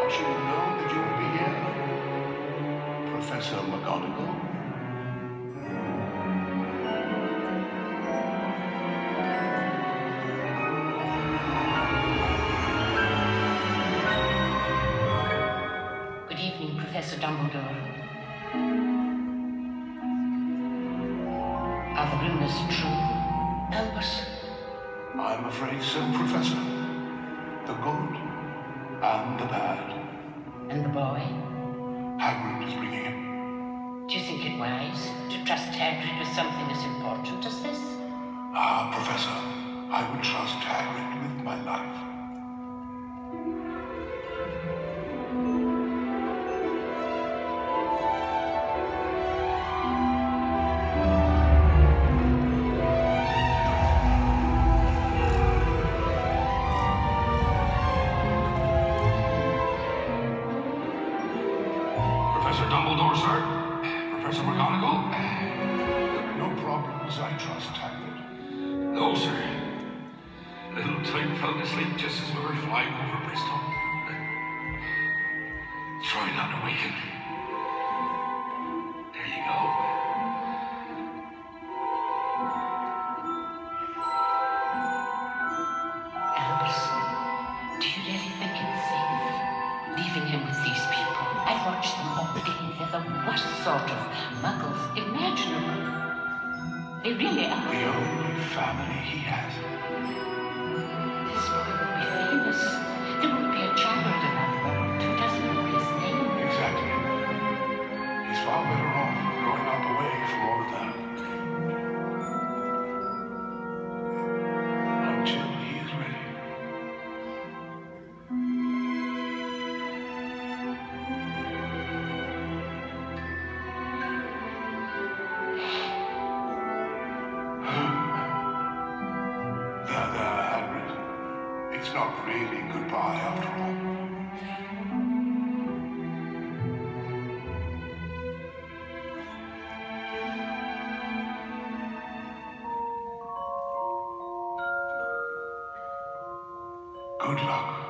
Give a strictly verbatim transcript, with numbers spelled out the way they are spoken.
I should have known that you would be here. Professor McGonagall. Good evening, Professor Dumbledore. Are the rumors true, Albus? I'm afraid so, Professor. The good and the bad. And the boy? Hagrid is bringing him. Do you think it wise to trust Hagrid with something as important as this? Ah, Professor, I would trust Hagrid with my life. Professor Dumbledore, sir. Professor McGonagall. No problems, I trust Hagrid. No, sir. Little Tyke fell asleep just as we were flying over Bristol. Try not to waken. There you go. Albus, do you really think it's safe leaving him with these people? I've watched them all day. They're the worst sort of muggles imaginable. They really are. The only family he has. This boy will be famous. There won't be a child in our world who doesn't know his name. Exactly. He's far better off growing up away from all of that. Until he is ready. There, there, Hagrid. It's not really goodbye after all. Good luck.